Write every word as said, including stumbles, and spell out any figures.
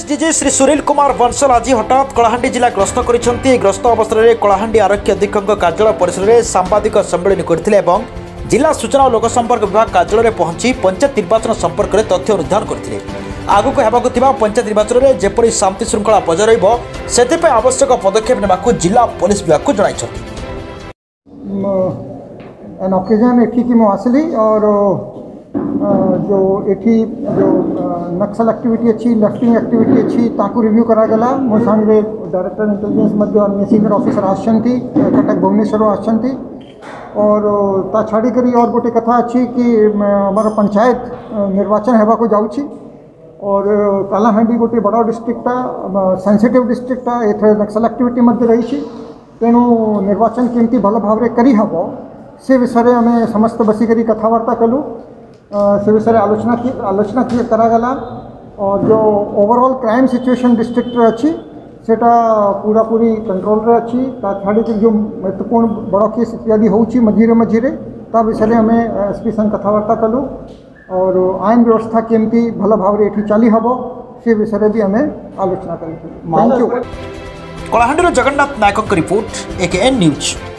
SDG Shri Sunil Kumar Bansal आज हठात कलाहांडी जिला गस्त कर गस्त अवसर में कलाहांडी आरक्षी अधीक्षक कार्यालय परिसर में सांबादिक सम्मेलन करते जिला सूचना और लोकसंपर्क विभाग कार्यालय में पहुंची पंचायत निर्वाचन संपर्क में तथ्य अनुधान करते आगक होगा पंचायत निर्वाचन में जेपरी शांति श्रृंखला बजाय रही आवश्यक पदक्षेप ने जिला पुलिस विभाग को जन एन ओकेजन एठी की मुआसली और जो एठी जो नक्सल एक्टिविटी अच्छी लेफ्टिंग एक्टिविटी अच्छी ताकू रिव्यू करागला मो सांगे डायरेक्टर इंटेलिजेंस मध्य अन्य सीनियर ऑफिसर आछंती कटक भुवनेश्वर आछंती और ता छाड़ी करी और गोटे कथा अच्छी कि हमारा पंचायत निर्वाचन हेबा को जाउची और कालाहांडी गोटे बड़ा डिस्ट्रिक्टा सेंसिटिव डिस्ट्रिक्टा एथे नक्सल एक्टिविटी मध्य रही तेणु निर्वाचन केमती भल भाव करी हबो से विषय आम समस्त बसिक कथबार्ता कलु से विषय आलोचना की आलोचना की करागला और जो ओवरऑल क्राइम सिचुएशन डिस्ट्रिक्ट अच्छी सेटा पूरा पूरी कंट्रोल रे अच्छी ता छाड़ी जो महत्वपूर्ण बड़ केस इत्यादि होउची मझीरे मझीरे ता विषय आम एसपी संग कथबार्ता कलु और आईन व्यवस्था केमती भल भाव एठी चली हबो से विषय भी आम आलोचना करूँ। Thank you. Kalahandi Jagannath Nayak report AKN news.